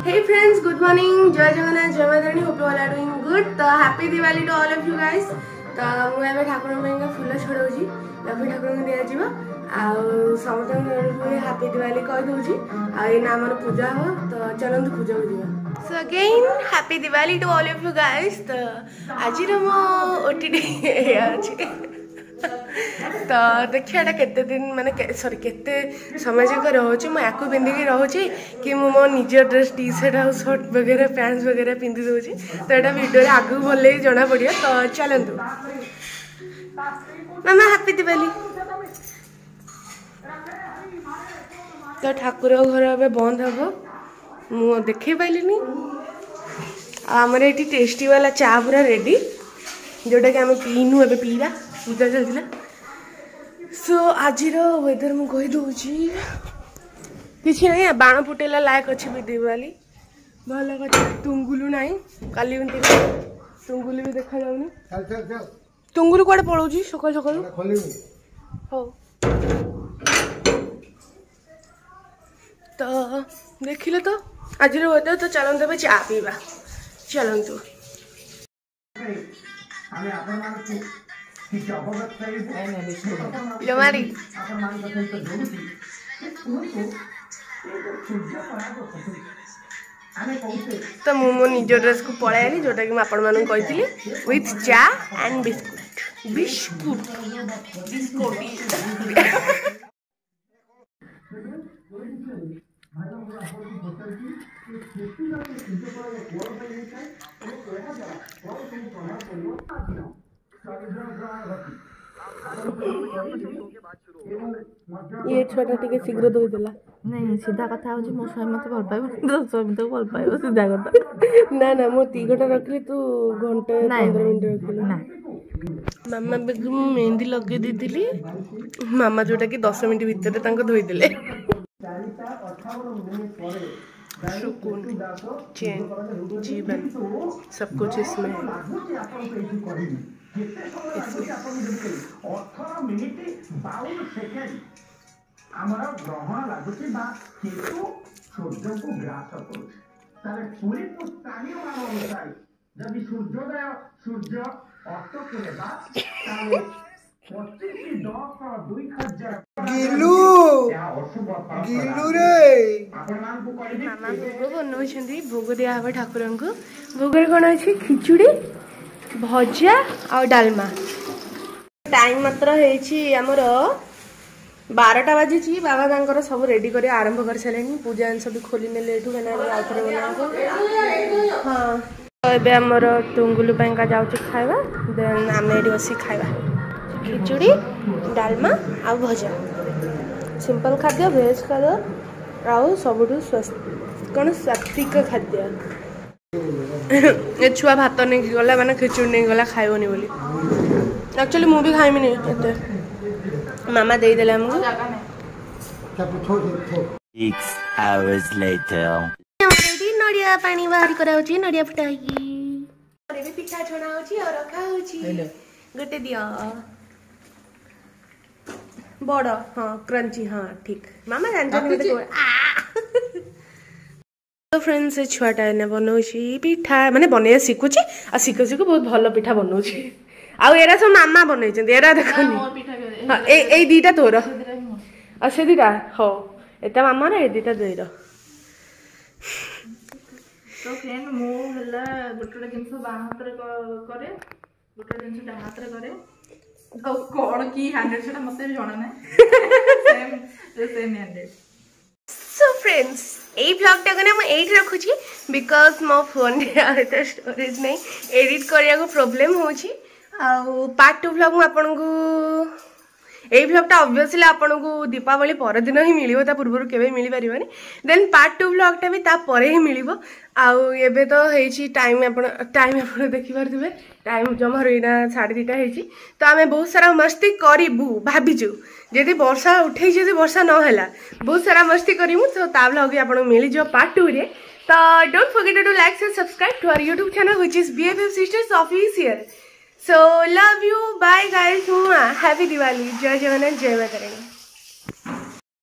Hey friends, good morning. Jai Jagannath, Jai Madani. Hope you all are doing good. So happy Diwali to all of you guys. तो मुझे ठाकुर का full छड़ाऊँगी Lakshmi Thakur को दिया जाव समस्त happy Diwali कह दूँगी आना आम पूजा हो तो चलते पूजा को जावा so again happy Diwali to all of you guys तो आज मो ओटीटी अच्छी तो देखिए केते दिन माने सॉरी केते समय जाक रोचे मुझे पिंधिकी रोचे कि मो निज ड्रेस टी शर्ट आ शर्ट वगैरह पैंट्स वगैरह पिंधि दूसरी तो यहाँ वीडियो आगे भले जना पड़ो तो चलतु मामा हैप्पी दिवाली तो ठाकुर घर ए बंद हम मु देखे पाइलिनी आमर ये टेस्टी वाला चा पूरा रेडी जोटा कि आम पीनु ए पीवा पूजा चलता सो आज वेदर मु कही दूची किसी ना बाण फुटेला लायक अच्छी भी दिवाली भल कथा तुंगुलु ना काली तुंगुलु भी देखा जाऊनी तुंगुलु कड़े पलाऊँ सकाल सकाल हो तो देखिले तो आज वेदर तो चलते चा पीवा चलतु लोमारी तो मु मो निज ड्रेस को पळाइली जोटा कि आपण मानु कहितली with cha and biscuit biscuit ये छोटा टिके शीघ्र दई देला नहीं सीधा कथा हो मो स्वामी मत भल पाइबो स्वामी तो भल पाइबो सीधा कथा ना ना मो 3 घंटा रखली तू घंटे 15 मिनट रखली ना मामा बेग मेहंदी लगे दीदी मामा जोटा कि 10 मिनट भीतर तांको धोई देले सुकून चैन जीवन सब कुछ इसमें मामा भोग बनाऊँ भोग दिया हे ठाकुर को भोग कौन अच्छी खिचुड़ी भजा आ डालमा टाइम मात्र होमर 12टा बाजी बाबा तांकर सब रेडी कर आरंभ कर सारे पूजा जिन भी खोली ने आउथरे बना हाँ तो ये आमर तुंगुलु जाऊँ खावा देन आम ये बस खावा खिचुड़ी डालमा आ भजा सिंपल खाद्य भेज खाद्य आउ सबुठ कौन सात्विक खाद्य ये छुआ भात नहीं गला मैंने खिचुड़ी नहीं गला खाइबनी बोली एक्चुअली मु भी खाइमी नहीं एते मामा दे देले हमको 6 hours later रेडी नडिया पानी बाहर करा होची नडिया फटाई अरे भी पिठा छना होची और रखा होची गटे दिया बड़ा हां क्रंची हां ठीक मामा जानते नहीं तो फ्रेंड्स से छुआटा एने बनाऊँगी पिठा माने बन शिखुची आ शिखु शिखु बहुत भल पिठा बनाऊँगी आउ एरा सब मामा बनई एरा देखनी हाँ ए दीटा तोर आ से दीटा हो एटा मामा रे ए दीटा देर तो फ्रेंड मो हला गोटे जिनस बाम हाथ रे करे गोटे जिनस डान हाथ रे करे तो कोन की हैंडल सेटा मते जणा नै सेम हैंडल सो फ्रेंड्स ए ब्लॉग टा को एट रखुची बिकॉज मो फोन रे स्टोरेज नहीं एडिट करिया को प्रॉब्लम होची आ पार्ट 2 ब्लॉग मु आपन को ए ब्लॉग टा ऑब्वियसली आपन को दीपावली पर दिन ही मिलिबो ता पूर्व केबे मिली परिबनी देन पार्ट 2 ब्लॉग टा भी ता परे ही मिलिबो आ एबे तो हेची टाइम आपन देखि पारथिबे टाइम जमा होइना 2:30 हेची तो आमे बहुत सारा मस्ती करिबु भाबिजु जदि वर्षा उठे जदि वर्षा न हैला बहुत सारा मस्ती करिमु तो ता ब्लॉग आपन मिली जो पार्ट 2 रे तो don't forget to like and subscribe to our YouTube channel which is BFF Sisters Official. So love you, bye guys, happy Diwali, Jai Jagannath, Jai Madani.